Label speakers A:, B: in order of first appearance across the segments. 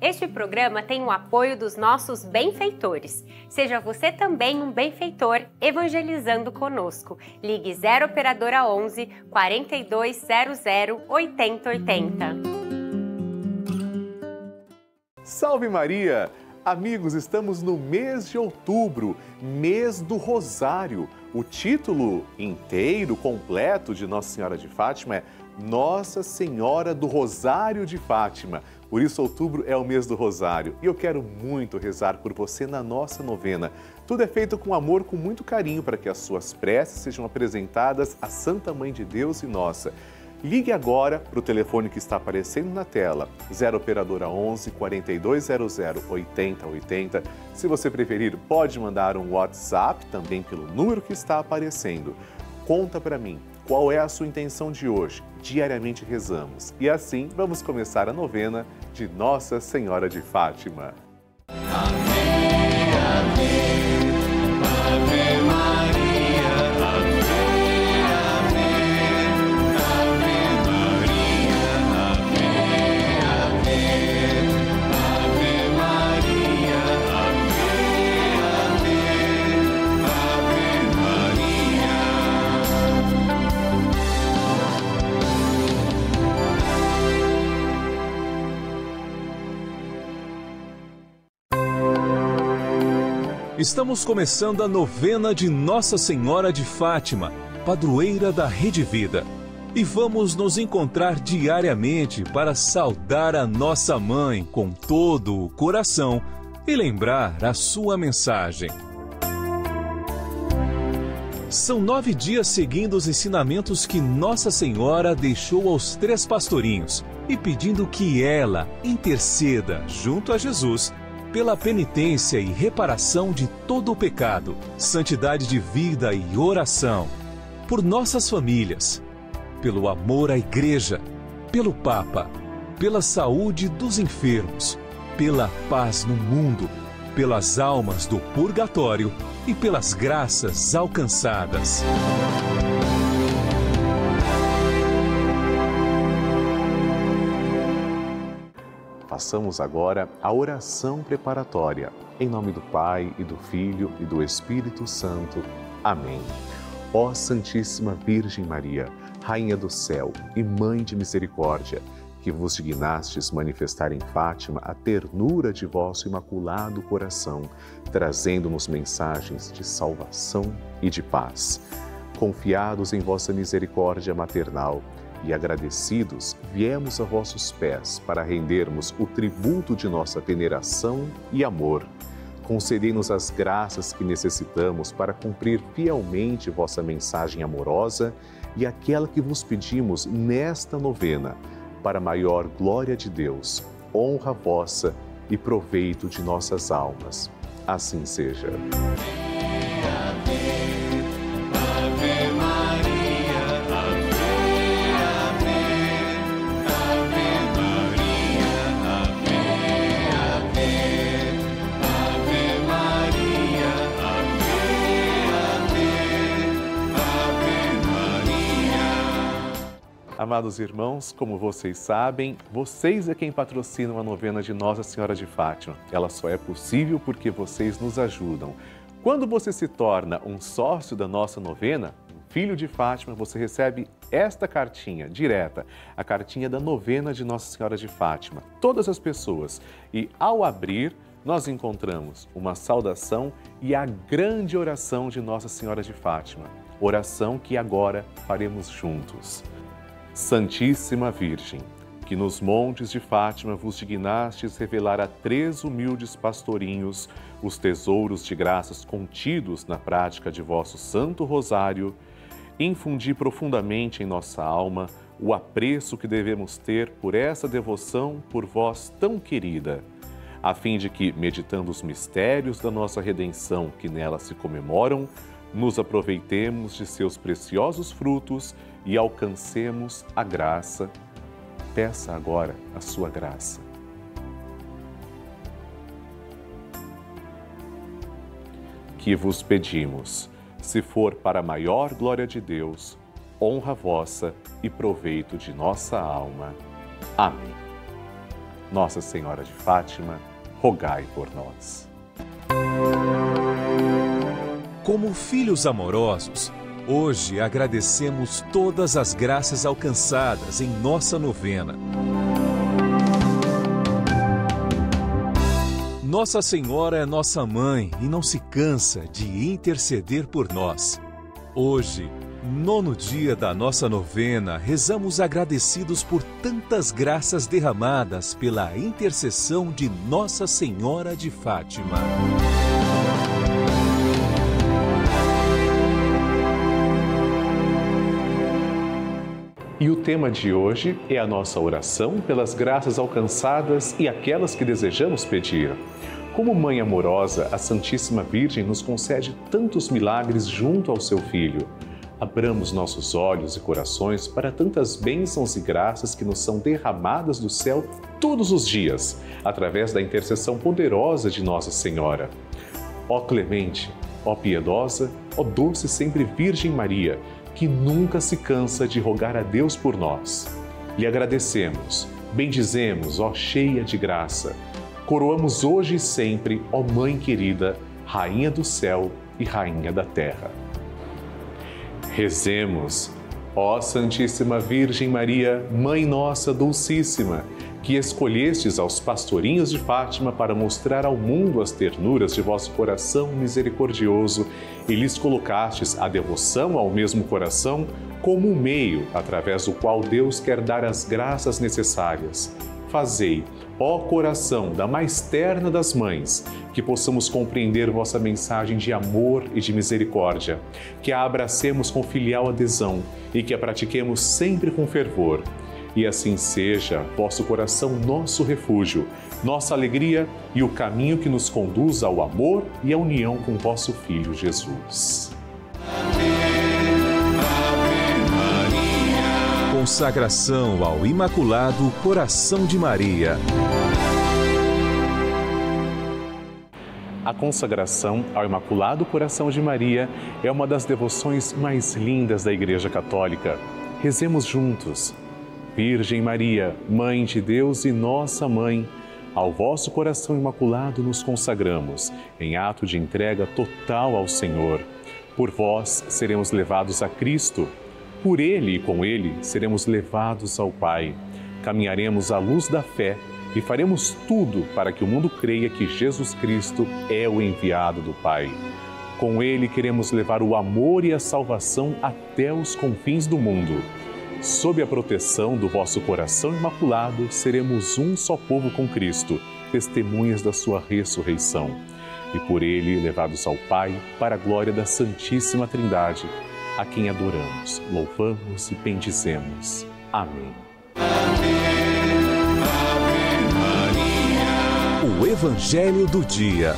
A: Este programa tem o apoio dos nossos benfeitores. Seja você também um benfeitor evangelizando conosco. Ligue 0 Operadora 11 4200 8080.
B: Salve Maria! Amigos, estamos no mês de outubro, mês do Rosário. O título inteiro, completo de Nossa Senhora de Fátima é Nossa Senhora do Rosário de Fátima. Por isso, outubro é o mês do Rosário. E eu quero muito rezar por você na nossa novena. Tudo é feito com amor, com muito carinho, para que as suas preces sejam apresentadas à Santa Mãe de Deus e nossa. Ligue agora para o telefone que está aparecendo na tela, 0 Operadora 11 4200 8080. Se você preferir, pode mandar um WhatsApp também pelo número que está aparecendo. Conta para mim, qual é a sua intenção de hoje? Diariamente rezamos. E assim, vamos começar a novena de Nossa Senhora de Fátima.
C: Amém, amém, Ave Maria, Ave, amém, Ave Maria, Ave, amém, Ave Maria, Ave, amém, Ave Maria.
D: Estamos começando a novena de Nossa Senhora de Fátima, padroeira da Rede Vida. E vamos nos encontrar diariamente para saudar a nossa mãe com todo o coração e lembrar a sua mensagem. São 9 dias seguindo os ensinamentos que Nossa Senhora deixou aos 3 pastorinhos e pedindo que ela interceda junto a Jesus pela penitência e reparação de todo o pecado, santidade de vida e oração, por nossas famílias, pelo amor à Igreja, pelo Papa, pela saúde dos enfermos, pela paz no mundo, pelas almas do purgatório e pelas graças alcançadas.
B: Façamos agora a oração preparatória. Em nome do Pai, e do Filho, e do Espírito Santo. Amém. Ó Santíssima Virgem Maria, Rainha do céu e Mãe de misericórdia, que vos dignastes manifestar em Fátima a ternura de vosso imaculado coração, trazendo-nos mensagens de salvação e de paz. Confiados em vossa misericórdia maternal, e agradecidos, viemos a vossos pés para rendermos o tributo de nossa veneração e amor. Concedei-nos as graças que necessitamos para cumprir fielmente vossa mensagem amorosa e aquela que vos pedimos nesta novena, para a maior glória de Deus, honra vossa e proveito de nossas almas. Assim seja.
C: Ave Maria, Ave, amém, Ave Maria, Ave, amém, Ave Maria, Ave, Ave Maria.
B: Amados irmãos, como vocês sabem, vocês é quem patrocinam a novena de Nossa Senhora de Fátima. Ela só é possível porque vocês nos ajudam. Quando você se torna um sócio da nossa novena, um filho de Fátima, você recebe esta cartinha direta, a cartinha da novena de Nossa Senhora de Fátima. Todas as pessoas. E ao abrir, nós encontramos uma saudação e a grande oração de Nossa Senhora de Fátima. Oração que agora faremos juntos. Santíssima Virgem, que nos montes de Fátima vos dignastes revelar a 3 humildes pastorinhos os tesouros de graças contidos na prática de vosso Santo Rosário, infundi profundamente em nossa alma o apreço que devemos ter por essa devoção por vós tão querida, a fim de que, meditando os mistérios da nossa redenção que nela se comemoram, nos aproveitemos de seus preciosos frutos e alcancemos a graça. Peça agora a sua graça. Que vos pedimos, se for para a maior glória de Deus, honra vossa e proveito de nossa alma. Amém. Nossa Senhora de Fátima, rogai por nós.
D: Como filhos amorosos, hoje agradecemos todas as graças alcançadas em nossa novena. Nossa Senhora é nossa mãe e não se cansa de interceder por nós. Hoje, 9º dia da nossa novena, rezamos agradecidos por tantas graças derramadas pela intercessão de Nossa Senhora de Fátima.
B: E o tema de hoje é a nossa oração pelas graças alcançadas e aquelas que desejamos pedir. Como mãe amorosa, a Santíssima Virgem nos concede tantos milagres junto ao seu Filho. Abramos nossos olhos e corações para tantas bênçãos e graças que nos são derramadas do céu todos os dias, através da intercessão poderosa de Nossa Senhora. Ó clemente, ó piedosa, ó doce sempre Virgem Maria, que nunca se cansa de rogar a Deus por nós. Lhe agradecemos, bendizemos, ó cheia de graça. Coroamos hoje e sempre, ó Mãe querida, Rainha do céu e Rainha da terra. Rezemos, ó Santíssima Virgem Maria, Mãe nossa Dulcíssima, que escolhestes aos pastorinhos de Fátima para mostrar ao mundo as ternuras de vosso coração misericordioso e lhes colocastes a devoção ao mesmo coração como um meio através do qual Deus quer dar as graças necessárias. Fazei, ó coração da mais terna das mães, que possamos compreender vossa mensagem de amor e de misericórdia, que a abracemos com filial adesão e que a pratiquemos sempre com fervor. E assim seja, vosso coração nosso refúgio, nossa alegria e o caminho que nos conduz ao amor e à união com vosso Filho Jesus.
D: Consagração ao Imaculado Coração de Maria.
B: A consagração ao Imaculado Coração de Maria é uma das devoções mais lindas da Igreja Católica. Rezemos juntos. Virgem Maria, Mãe de Deus e nossa Mãe, ao vosso coração imaculado nos consagramos, em ato de entrega total ao Senhor. Por vós seremos levados a Cristo, por Ele e com Ele seremos levados ao Pai. Caminharemos à luz da fé e faremos tudo para que o mundo creia que Jesus Cristo é o enviado do Pai. Com Ele queremos levar o amor e a salvação até os confins do mundo. Sob a proteção do vosso coração imaculado, seremos um só povo com Cristo, testemunhas da sua ressurreição. E por Ele levados ao Pai, para a glória da Santíssima Trindade, a quem adoramos, louvamos e bendizemos. Amém.
D: O Evangelho do Dia.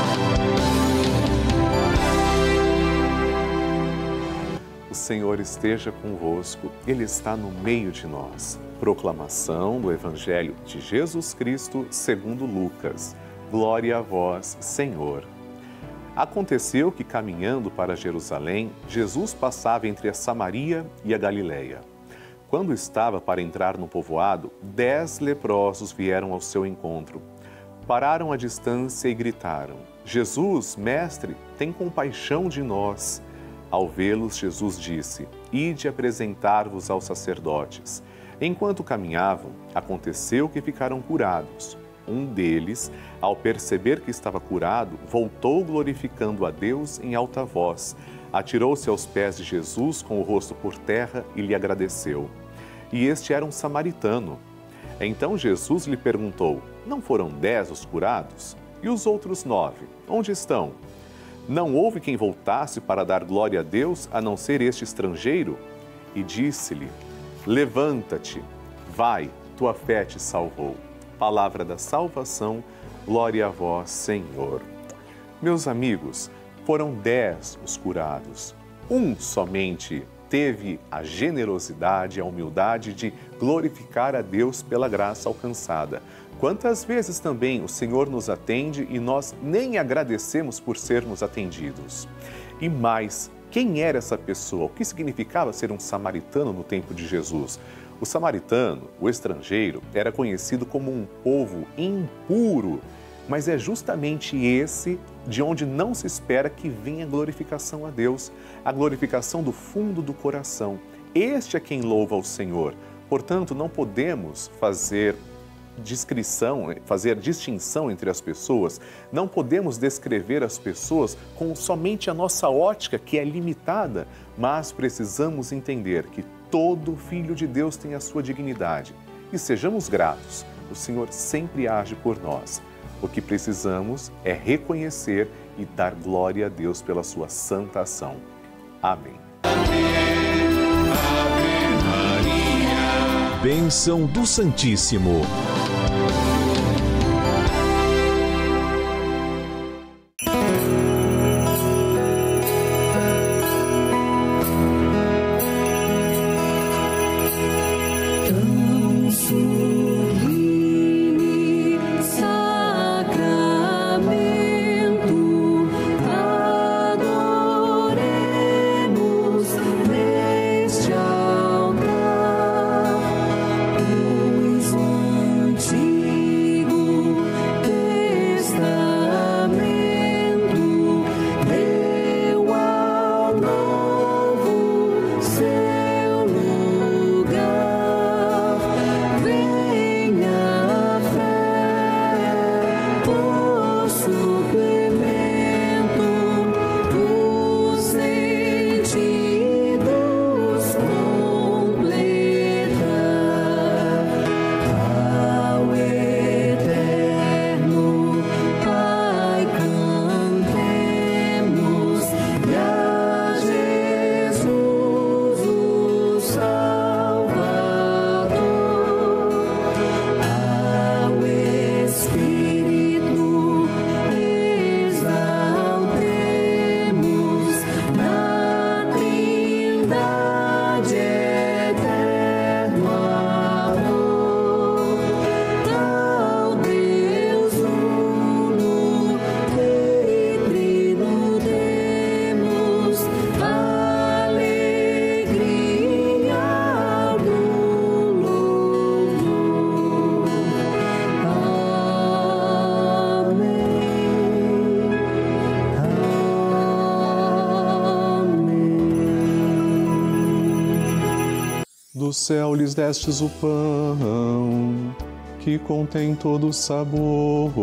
B: O Senhor esteja convosco, Ele está no meio de nós. Proclamação do Evangelho de Jesus Cristo segundo Lucas. Glória a vós, Senhor. Aconteceu que, caminhando para Jerusalém, Jesus passava entre a Samaria e a Galileia. Quando estava para entrar no povoado, 10 leprosos vieram ao seu encontro. Pararam à distância e gritaram: Jesus, mestre, tem compaixão de nós. Ao vê-los, Jesus disse: Ide apresentar-vos aos sacerdotes. Enquanto caminhavam, aconteceu que ficaram curados. Um deles, ao perceber que estava curado, voltou glorificando a Deus em alta voz. Atirou-se aos pés de Jesus com o rosto por terra e lhe agradeceu. E este era um samaritano. Então Jesus lhe perguntou: Não foram 10 os curados? E os outros 9, onde estão? Não houve quem voltasse para dar glória a Deus, a não ser este estrangeiro? E disse-lhe: Levanta-te, vai, tua fé te salvou. Palavra da salvação, glória a vós, Senhor. Meus amigos, foram 10 os curados. Um somente teve a generosidade, a humildade de glorificar a Deus pela graça alcançada. Quantas vezes também o Senhor nos atende e nós nem agradecemos por sermos atendidos. E mais, quem era essa pessoa? O que significava ser um samaritano no tempo de Jesus? O samaritano, o estrangeiro, era conhecido como um povo impuro, mas é justamente esse de onde não se espera que venha a glorificação a Deus, a glorificação do fundo do coração. Este é quem louva ao Senhor. Portanto, não podemos fazer distinção entre as pessoas, não podemos descrever as pessoas com somente a nossa ótica, que é limitada, mas precisamos entender que todo filho de Deus tem a sua dignidade. E sejamos gratos, o Senhor sempre age por nós. O que precisamos é reconhecer e dar glória a Deus pela sua santa ação. Amém.
D: Bênção do Santíssimo.
B: Do céu lhes destes o pão, que contém todo o sabor.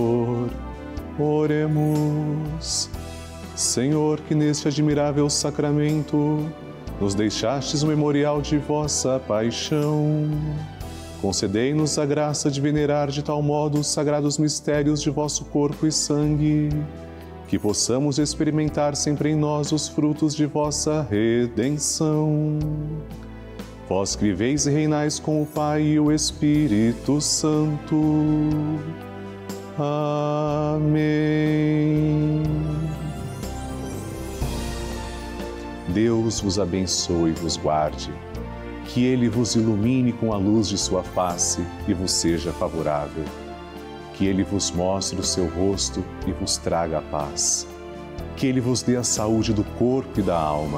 B: Oremos. Senhor, que neste admirável sacramento nos deixastes o memorial de vossa paixão, concedei-nos a graça de venerar de tal modo os sagrados mistérios de vosso corpo e sangue, que possamos experimentar sempre em nós os frutos de vossa redenção. Vós que viveis e reinais com o Pai e o Espírito Santo. Amém. Deus vos abençoe e vos guarde, que Ele vos ilumine com a luz de sua face e vos seja favorável, que Ele vos mostre o seu rosto e vos traga a paz, que Ele vos dê a saúde do corpo e da alma.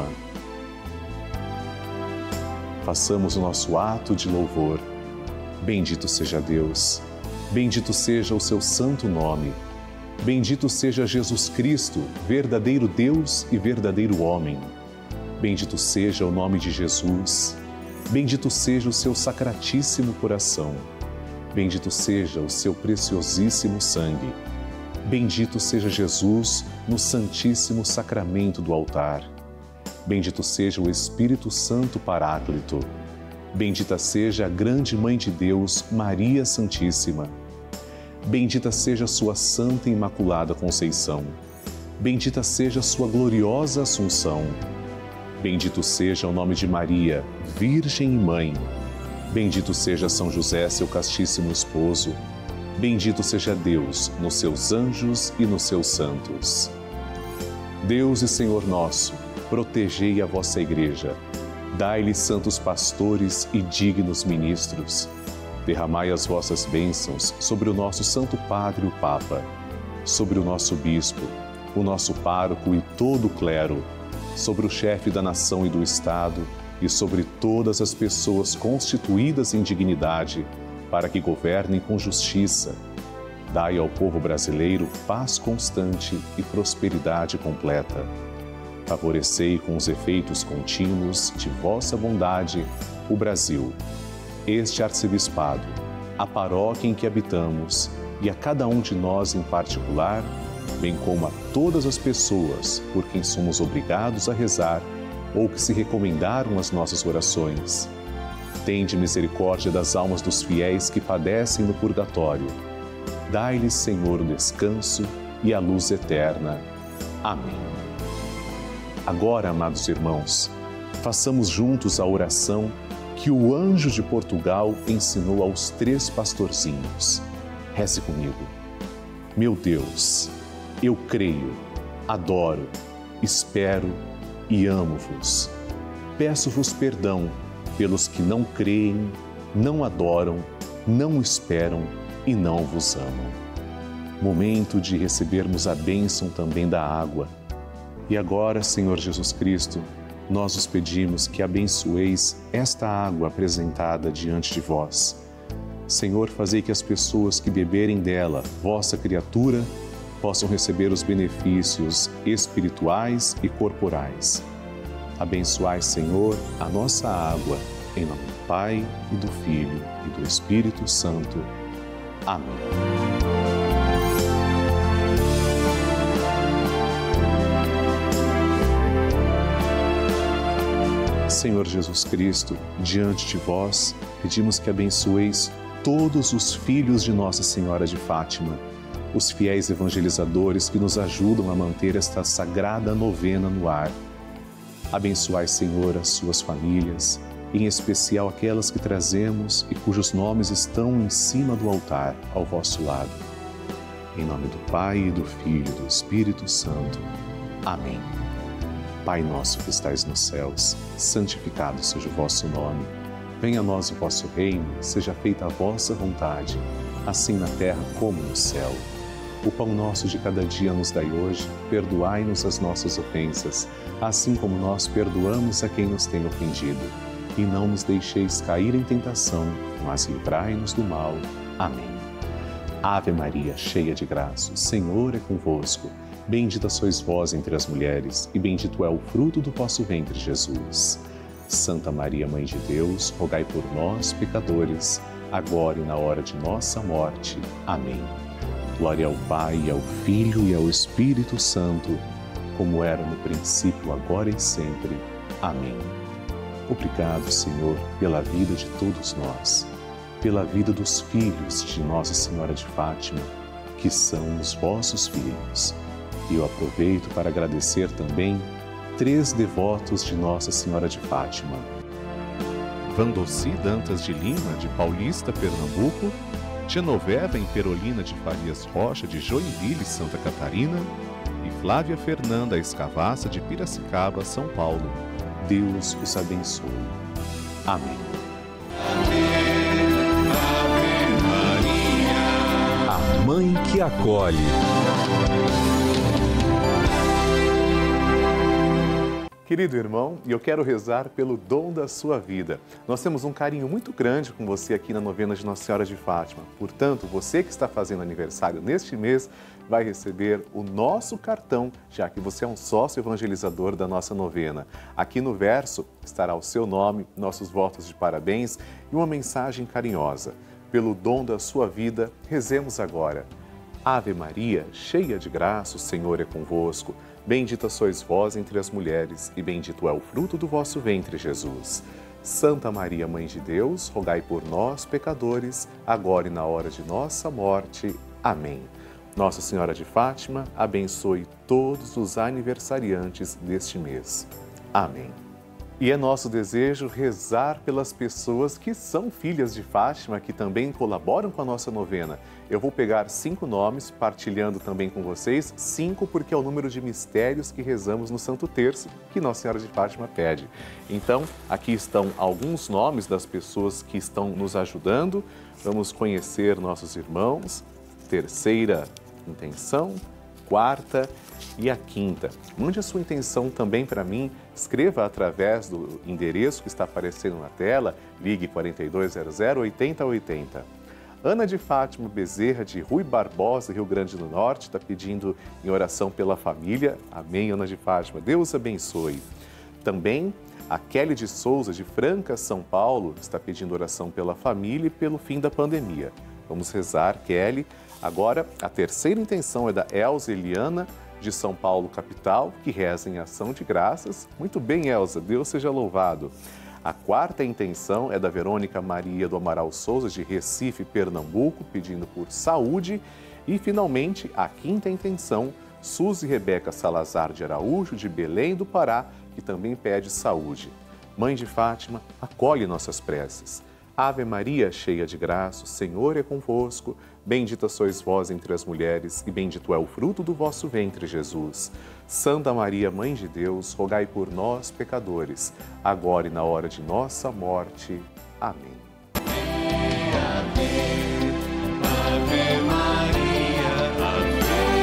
B: Façamos o nosso ato de louvor. Bendito seja Deus, bendito seja o seu santo nome, bendito seja Jesus Cristo, verdadeiro Deus e verdadeiro homem. Bendito seja o nome de Jesus, bendito seja o seu sacratíssimo coração, bendito seja o seu preciosíssimo sangue, bendito seja Jesus no santíssimo sacramento do altar. Bendito seja o Espírito Santo Paráclito. Bendita seja a grande Mãe de Deus, Maria Santíssima. Bendita seja a sua Santa e Imaculada Conceição. Bendita seja a sua gloriosa Assunção. Bendito seja o nome de Maria, Virgem e Mãe. Bendito seja São José, seu castíssimo esposo. Bendito seja Deus nos seus anjos e nos seus santos. Deus e Senhor nosso, protegei a vossa Igreja, dai-lhe santos pastores e dignos ministros. Derramai as vossas bênçãos sobre o nosso Santo Padre, o Papa, sobre o nosso Bispo, o nosso pároco e todo o clero, sobre o chefe da nação e do Estado, e sobre todas as pessoas constituídas em dignidade, para que governem com justiça. Dai ao povo brasileiro paz constante e prosperidade completa. Favorecei com os efeitos contínuos de vossa bondade o Brasil, este arcebispado, a paróquia em que habitamos e a cada um de nós em particular, bem como a todas as pessoas por quem somos obrigados a rezar ou que se recomendaram as nossas orações. Tende misericórdia das almas dos fiéis que padecem no purgatório. Dai-lhes, Senhor, o descanso e a luz eterna. Amém. Agora, amados irmãos, façamos juntos a oração que o anjo de Portugal ensinou aos 3 pastorzinhos. Reze comigo. Meu Deus, eu creio, adoro, espero e amo-vos. Peço-vos perdão pelos que não creem, não adoram, não esperam e não vos amam. Momento de recebermos a bênção também da água. E agora, Senhor Jesus Cristo, nós os pedimos que abençoeis esta água apresentada diante de vós. Senhor, fazei que as pessoas que beberem dela, vossa criatura, possam receber os benefícios espirituais e corporais. Abençoai, Senhor, a nossa água, em nome do Pai, e do Filho, e do Espírito Santo. Amém. Senhor Jesus Cristo, diante de vós, pedimos que abençoeis todos os filhos de Nossa Senhora de Fátima, os fiéis evangelizadores que nos ajudam a manter esta sagrada novena no ar. Abençoai, Senhor, as suas famílias, em especial aquelas que trazemos e cujos nomes estão em cima do altar, ao vosso lado. Em nome do Pai, e do Filho e do Espírito Santo. Amém. Pai nosso que estais nos céus, santificado seja o vosso nome. Venha a nós o vosso reino, seja feita a vossa vontade, assim na terra como no céu. O pão nosso de cada dia nos dai hoje, perdoai-nos as nossas ofensas, assim como nós perdoamos a quem nos tem ofendido. E não nos deixeis cair em tentação, mas livrai-nos do mal. Amém. Ave Maria, cheia de graça, o Senhor é convosco. Bendita sois vós entre as mulheres, e bendito é o fruto do vosso ventre, Jesus. Santa Maria, Mãe de Deus, rogai por nós, pecadores, agora e na hora de nossa morte. Amém. Glória ao Pai, ao Filho e ao Espírito Santo, como era no princípio, agora e sempre. Amém. Obrigado, Senhor, pela vida de todos nós, pela vida dos filhos de Nossa Senhora de Fátima, que são os vossos filhos. E eu aproveito para agradecer também 3 devotos de Nossa Senhora de Fátima. Vandossi Dantas de Lima, de Paulista, Pernambuco, Genoveva Imperolina de Farias Rocha, de Joinville, Santa Catarina, e Flávia Fernanda Escavassa, de Piracicaba, São Paulo. Deus os abençoe. Amém.
C: Ave Maria.
D: A Mãe que acolhe.
B: Querido irmão, eu quero rezar pelo dom da sua vida. Nós temos um carinho muito grande com você aqui na novena de Nossa Senhora de Fátima. Portanto, você que está fazendo aniversário neste mês vai receber o nosso cartão, já que você é um sócio evangelizador da nossa novena. Aqui no verso estará o seu nome, nossos votos de parabéns e uma mensagem carinhosa. Pelo dom da sua vida, rezemos agora. Ave Maria, cheia de graça, o Senhor é convosco. Bendita sois vós entre as mulheres, e bendito é o fruto do vosso ventre, Jesus. Santa Maria, Mãe de Deus, rogai por nós, pecadores, agora e na hora de nossa morte. Amém. Nossa Senhora de Fátima, abençoe todos os aniversariantes deste mês. Amém. E é nosso desejo rezar pelas pessoas que são filhas de Fátima, que também colaboram com a nossa novena. Eu vou pegar 5 nomes, partilhando também com vocês, 5 porque é o número de mistérios que rezamos no Santo Terço, que Nossa Senhora de Fátima pede. Então, aqui estão alguns nomes das pessoas que estão nos ajudando. Vamos conhecer nossos irmãos. Terceira intenção, quarta E a quinta, mande a sua intenção também para mim, escreva através do endereço que está aparecendo na tela, ligue 4200 8080. Ana de Fátima Bezerra, de Rui Barbosa, Rio Grande do Norte, está pedindo em oração pela família. Amém, Ana de Fátima, Deus abençoe. Também a Kelly de Souza, de Franca, São Paulo, está pedindo oração pela família e pelo fim da pandemia. Vamos rezar, Kelly. Agora, a terceira intenção é da Elza Eliana, de São Paulo, capital, que reza em ação de graças. Muito bem, Elza, Deus seja louvado. A quarta intenção é da Verônica Maria do Amaral Souza, de Recife, Pernambuco, pedindo por saúde. E, finalmente, a quinta intenção, Suzy Rebeca Salazar de Araújo, de Belém do Pará, que também pede saúde. Mãe de Fátima, acolhe nossas preces. Ave Maria, cheia de graça, o Senhor é convosco. Bendita sois vós entre as mulheres, e bendito é o fruto do vosso ventre, Jesus. Santa Maria, Mãe de Deus, rogai por nós, pecadores, agora e na hora de nossa morte. Amém.
C: Ave Maria, Ave,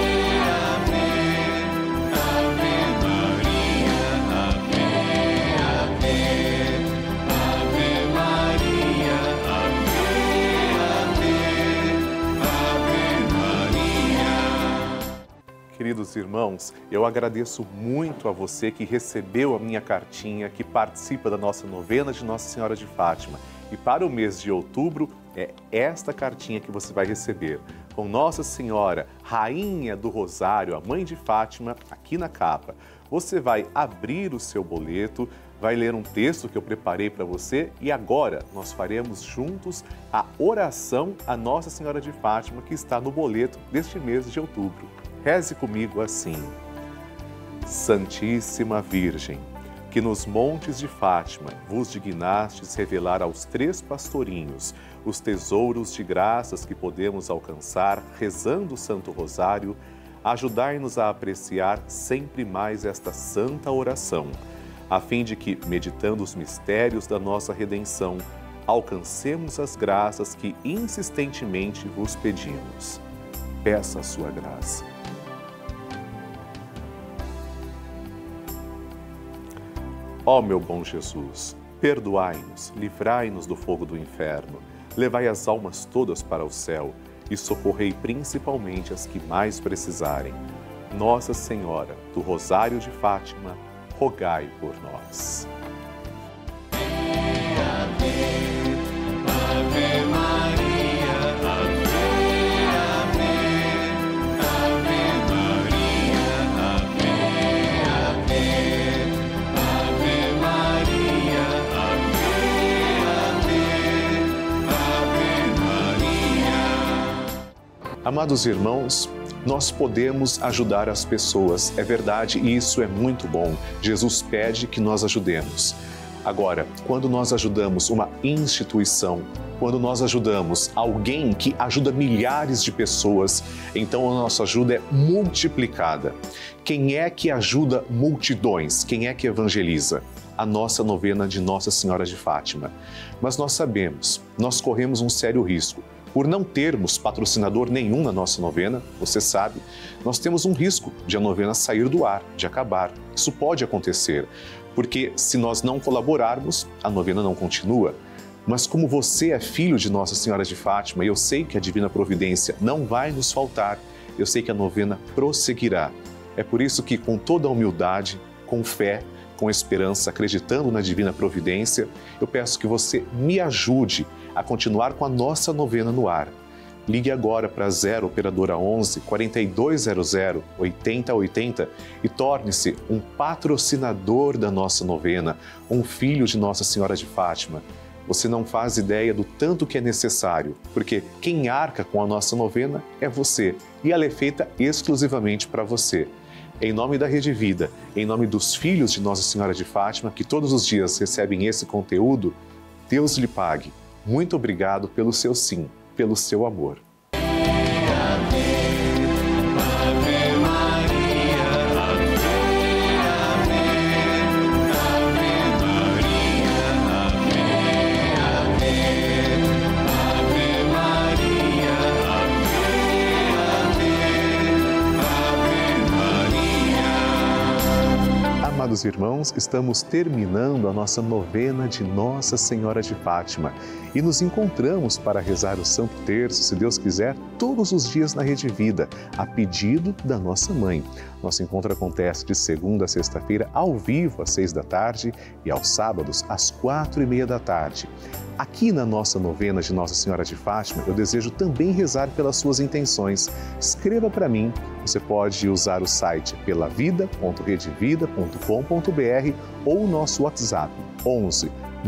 C: Ave, Ave Maria, Ave, Ave, Ave Maria, Ave, Ave Maria.
B: Queridos irmãos, eu agradeço muito a você que recebeu a minha cartinha, que participa da nossa novena de Nossa Senhora de Fátima. E para o mês de outubro, é esta cartinha que você vai receber, com Nossa Senhora, Rainha do Rosário, a Mãe de Fátima, aqui na capa. Você vai abrir o seu boleto, vai ler um texto que eu preparei para você e agora nós faremos juntos a oração à Nossa Senhora de Fátima, que está no boleto deste mês de outubro. Reze comigo assim: Santíssima Virgem, que nos montes de Fátima vos dignastes revelar aos três pastorinhos os tesouros de graças que podemos alcançar rezando o Santo Rosário, ajudai-nos a apreciar sempre mais esta santa oração, a fim de que, meditando os mistérios da nossa redenção, alcancemos as graças que insistentemente vos pedimos. Peça a sua graça. Ó meu bom Jesus, perdoai-nos, livrai-nos do fogo do inferno, levai as almas todas para o céu e socorrei principalmente as que mais precisarem. Nossa Senhora do Rosário de Fátima, rogai por nós.
C: Ave, Ave Maria, Ave, Ave, Ave Maria, Ave, Ave, Ave Maria, Ave, Ave Maria.
B: Amados irmãos, nós podemos ajudar as pessoas, é verdade, e isso é muito bom. Jesus pede que nós ajudemos. Agora, quando nós ajudamos uma instituição, quando nós ajudamos alguém que ajuda milhares de pessoas, então a nossa ajuda é multiplicada. Quem é que ajuda multidões? Quem é que evangeliza? A nossa novena de Nossa Senhora de Fátima. Mas nós sabemos, nós corremos um sério risco. Por não termos patrocinador nenhum na nossa novena, você sabe, nós temos um risco de a novena sair do ar, de acabar. Isso pode acontecer, porque se nós não colaborarmos, a novena não continua. Mas como você é filho de Nossa Senhora de Fátima, eu sei que a Divina Providência não vai nos faltar, eu sei que a novena prosseguirá. É por isso que, com toda a humildade, com fé, com esperança, acreditando na Divina Providência, eu peço que você me ajude a continuar com a nossa novena no ar. Ligue agora para 0 Operadora 11 4200 8080 e torne-se um patrocinador da nossa novena, um filho de Nossa Senhora de Fátima. Você não faz ideia do tanto que é necessário, porque quem arca com a nossa novena é você e ela é feita exclusivamente para você. Em nome da Rede Vida, em nome dos filhos de Nossa Senhora de Fátima, que todos os dias recebem esse conteúdo, Deus lhe pague. Muito obrigado pelo seu sim, pelo seu amor.
C: Ave Maria.
B: Queridos irmãos, estamos terminando a nossa novena de Nossa Senhora de Fátima e nos encontramos para rezar o Santo Terço, se Deus quiser, todos os dias na Rede Vida, a pedido da nossa mãe. Nosso encontro acontece de segunda a sexta-feira, ao vivo, às 6 da tarde e aos sábados, às 4:30 da tarde. Aqui na nossa novena de Nossa Senhora de Fátima, eu desejo também rezar pelas suas intenções. Escreva para mim, você pode usar o site pelavida.redevida.com.br ou o nosso WhatsApp 11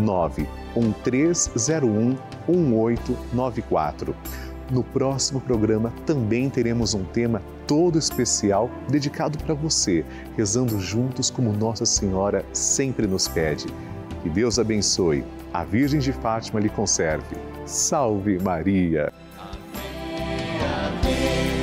B: 91301 1894. No próximo programa também teremos um tema todo especial dedicado para você, rezando juntos como Nossa Senhora sempre nos pede. Que Deus abençoe, a Virgem de Fátima lhe conserve. Salve Maria!
C: Ave, ave.